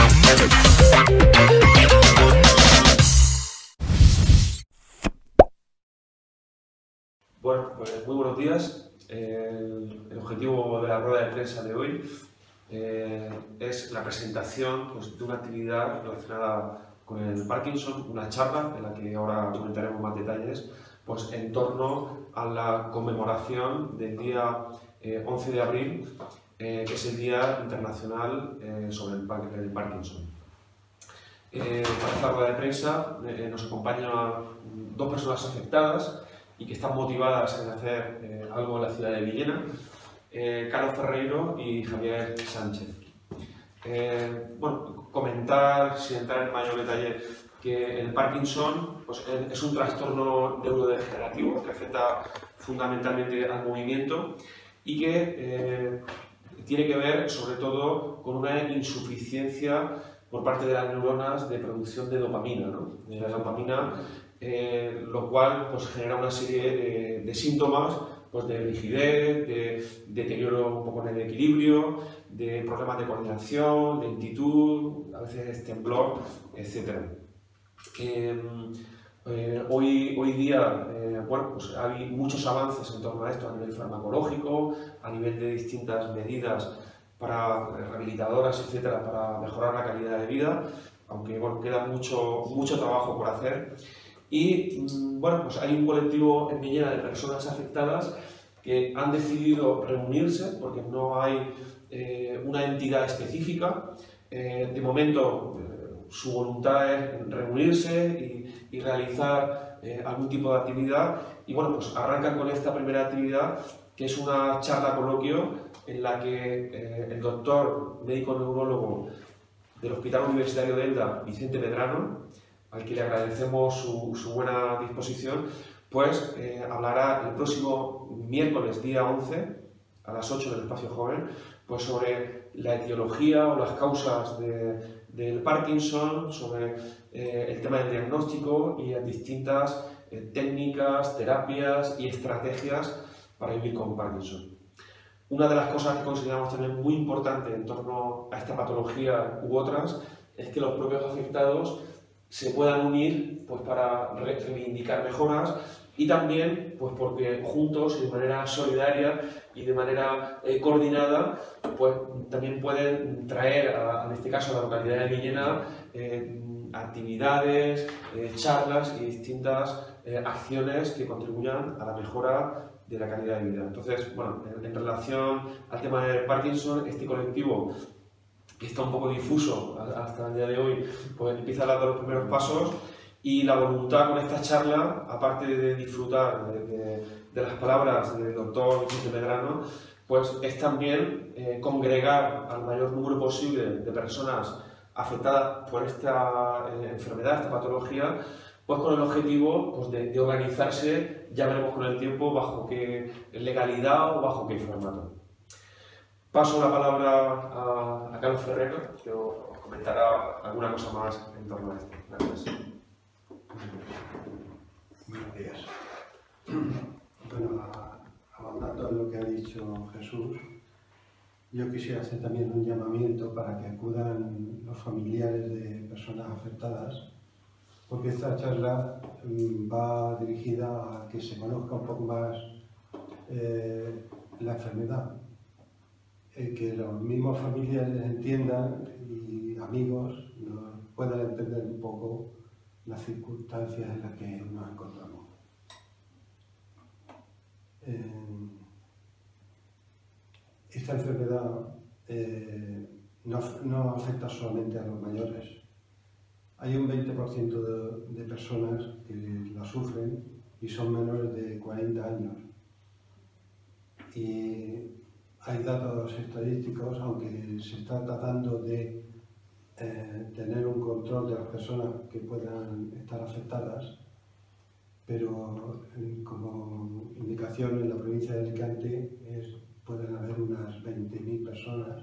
Bueno, pues muy buenos días. El objetivo de la rueda de prensa de hoy es la presentación de una actividad relacionada con el Parkinson, una charla en la que ahora comentaremos más detalles, pues en torno a la conmemoración del día 11 de abril, que es el Día Internacional sobre el Parkinson. Para esta rueda de prensa nos acompañan dos personas afectadas y que están motivadas en hacer algo en la ciudad de Villena, Carlos Ferreiro y Javier Sánchez. Bueno, comentar, sin entrar en mayor detalle, que el Parkinson pues, es un trastorno neurodegenerativo que afecta fundamentalmente al movimiento y que tiene que ver sobre todo con una insuficiencia por parte de las neuronas de producción de dopamina, ¿no? De la dopamina, lo cual pues, genera una serie de síntomas pues, de rigidez, de deterioro un poco en el equilibrio, de problemas de coordinación, de lentitud, a veces temblor, etc. Hoy día bueno, pues hay muchos avances en torno a esto a nivel farmacológico, a nivel de distintas medidas para rehabilitadoras, etcétera, para mejorar la calidad de vida, aunque bueno, queda mucho trabajo por hacer. Y bueno, pues hay un colectivo en Villena de personas afectadas que han decidido reunirse porque no hay una entidad específica. De momento su voluntad es reunirse y realizar algún tipo de actividad y bueno, pues arrancan con esta primera actividad que es una charla coloquio en la que el doctor médico neurólogo del Hospital Universitario de Elda, Vicente Medrano, al que le agradecemos su buena disposición, pues hablará el próximo miércoles, día 11, a las 8 del Espacio Joven, pues sobre la etiología o las causas del Parkinson, sobre el tema del diagnóstico y las distintas técnicas, terapias y estrategias para vivir con Parkinson. Una de las cosas que consideramos también muy importante en torno a esta patología u otras es que los propios afectados se puedan unir pues, para reivindicar mejoras y también pues, porque juntos y de manera solidaria y de manera coordinada pues, también pueden traer, en este caso a la localidad de Villena, actividades, charlas y distintas acciones que contribuyan a la mejora de la calidad de vida. Entonces, bueno, en relación al tema del Parkinson, este colectivo que está un poco difuso hasta el día de hoy, pues empieza a dar los primeros pasos y la voluntad con esta charla, aparte de disfrutar de las palabras del doctor Vicente Medrano, pues es también congregar al mayor número posible de personas afectadas por esta enfermedad, esta patología, pues con el objetivo pues, de organizarse, ya veremos con el tiempo, bajo qué legalidad o bajo qué formato. Paso la palabra a Carlos Ferreiro, que os comentará alguna cosa más en torno a esto. Gracias. Buenos días. Bueno, abundando en lo que ha dicho Jesús, yo quisiera hacer también un llamamiento para que acudan los familiares de personas afectadas, porque esta charla va dirigida a que se conozca un poco más la enfermedad. Que los mismos familiares entiendan y amigos puedan entender un poco las circunstancias en las que nos encontramos. Esta enfermedad no afecta solamente a los mayores. Hay un 20% de personas que la sufren y son menores de 40 años. Y hay datos estadísticos, aunque se está tratando de tener un control de las personas que puedan estar afectadas, pero como indicación en la provincia de Alicante pueden haber unas 20.000 personas.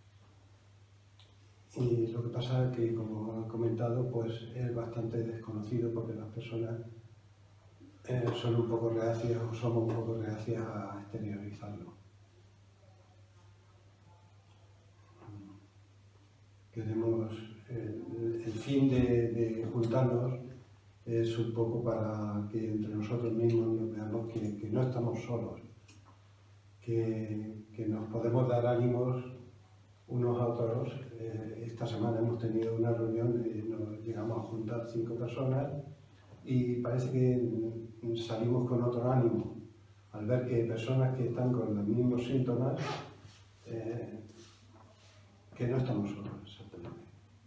Y lo que pasa es que, como he comentado, pues es bastante desconocido porque las personas son un poco reacias o somos un poco reacias a exteriorizarlo. Queremos fin de juntarnos es un poco para que entre nosotros mismos nos veamos que no estamos solos, que nos podemos dar ánimos unos a otros. Esta semana hemos tenido una reunión, nos llegamos a juntar 5 personas y parece que salimos con otro ánimo al ver que personas que están con los mismos síntomas, que no estamos solos, exactamente.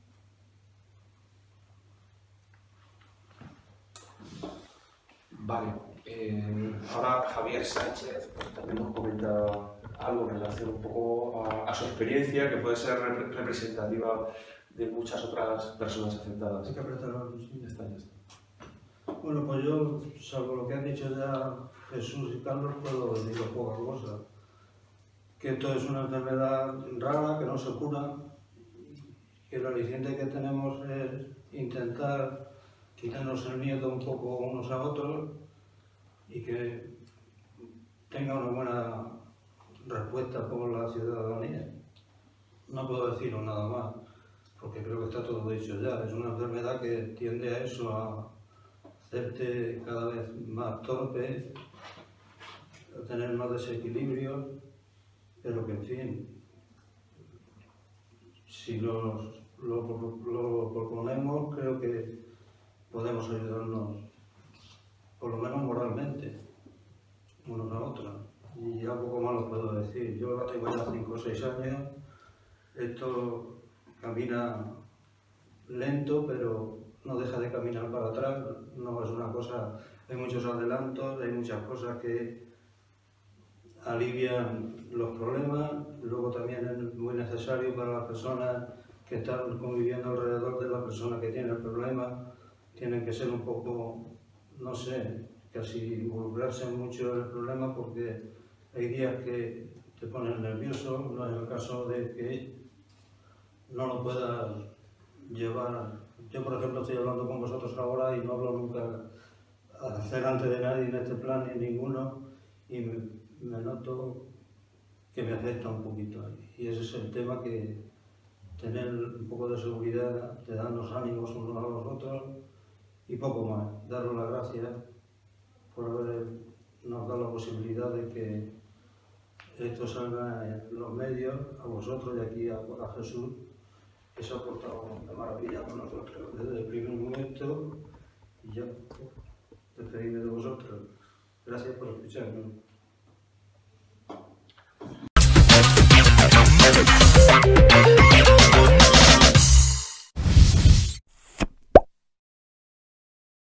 Vale, ahora Javier Sánchez también nos comenta algo en relación un poco a su experiencia, que puede ser representativa de muchas otras personas afectadas. Hay que apretar algo, sí. Ya está. Bueno, pues yo, salvo lo que han dicho ya Jesús y Carlos, puedo decir poca cosa. Que esto es una enfermedad rara, que no se cura, que lo aliciente que tenemos es intentar quitarnos el miedo un poco unos a otros y que tenga una buena respuesta por la ciudadanía. No puedo deciros nada más, porque creo que está todo dicho ya. Es una enfermedad que tiende a eso, a hacerte cada vez más torpe, a tener más desequilibrios, pero que en fin, si lo proponemos, creo que podemos ayudarnos, por lo menos moralmente, unos a otros. Y ya poco más lo puedo decir. Yo ahora tengo ya 5 o 6 años, esto camina lento, pero no deja de caminar para atrás. No es una cosa, hay muchos adelantos, hay muchas cosas que alivian los problemas. Luego también es muy necesario para las personas que están conviviendo alrededor de la persona que tiene el problema, tienen que ser un poco, no sé, casi involucrarse mucho en el problema, porque hay días que te pones nervioso. No es el caso de que no lo puedas llevar. Yo, por ejemplo, estoy hablando con vosotros ahora y no hablo nunca delante de nadie en este plan, ni ninguno, y me noto que me afecta un poquito. Y ese es el tema, que tener un poco de seguridad, de darnos ánimos unos a los otros y poco más. Daros las gracias por habernos dado la posibilidad de que esto salga en los medios, a vosotros y aquí a Jesús, que se ha portado de maravilla con nosotros desde el primer momento, y ya despedirme de vosotros. Gracias por escucharnos.